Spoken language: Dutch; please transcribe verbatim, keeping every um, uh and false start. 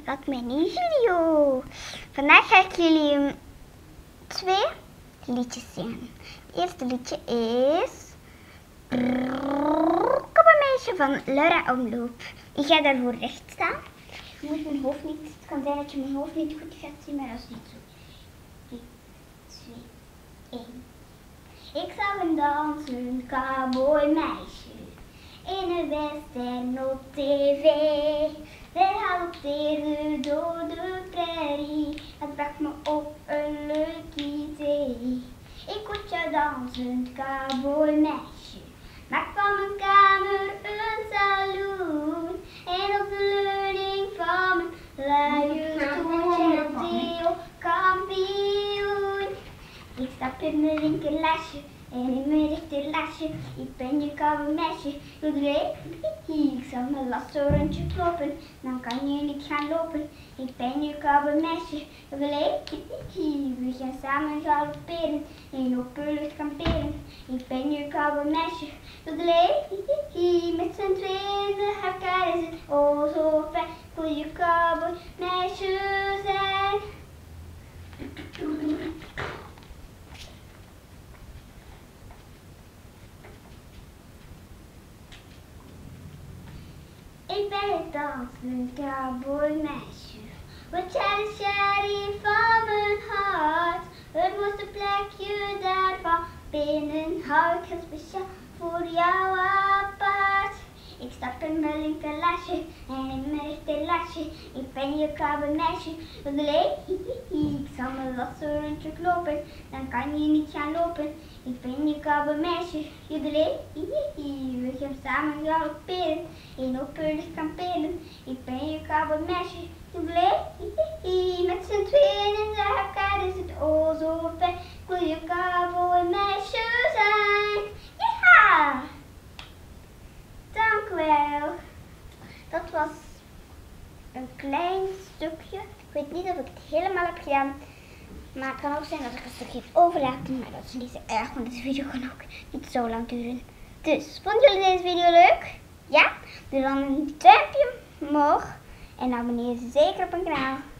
welkom bij een nieuwe video. Vandaag ga ik jullie twee liedjes zingen. Het eerste liedje is Koppenmeisje van Laura Omloop. Ik ga daarvoor recht staan. Je moet mijn hoofd niet, het kan zijn dat je mijn hoofd niet goed gaat zien, maar dat is niet zo. drie, twee, één. Ik zag een dansend cowboymeisje in een western op tv. Zij galopteerde door de prairie, het bracht me op een leuk idee. Ik word jouw dansend cowboymeisje, maak van mijn kamer een saloon. En op de leuning van mijn luie stoeltje deel kampioen. Ik stap in mijn linkerlasje en in mijn rechterlasje, ik ben je cowboymeisje. Ik zal mijn lasso rondje kloppen, dan kan je niet gaan lopen. Ik ben je cowboymeisje. We gaan samen galopperen en op de lucht kamperen. Ik ben je cowboymeisje. Met z'n tweeën elkaar is het oh zo fijn. Wil je cowboymeisje zijn? Ik ben het dansend cowboymeisje, wat jij de sheriff van mijn hart. Het mooiste plekje daarvan binnen hou ik het speciaal voor jou apart. Ik stap in mijn linkerlasje en in mijn rechterlasje, ik ben je cowboymeisje. Ik zal mijn lasso rondje kloppen, dan kan je niet gaan lopen. Ik ben je cowboymeisje. We gaan samen galopperen en op de lucht kamperen. Ik ben je cowboymeisje. Met z'n tweeën in elkaar is het oh zo fijn. Ik wil je cowboymeisje zijn. Ja! Dank u wel. Dat was een klein stukje. Ik weet niet of ik het helemaal heb gedaan. Maar het kan ook zijn dat ik een stukje heb overlaten. Maar dat is niet zo erg, want deze video kan ook niet zo lang duren. Dus, vonden jullie deze video leuk? Ja? Doe dan een duimpje omhoog. En abonneer je zeker op mijn kanaal.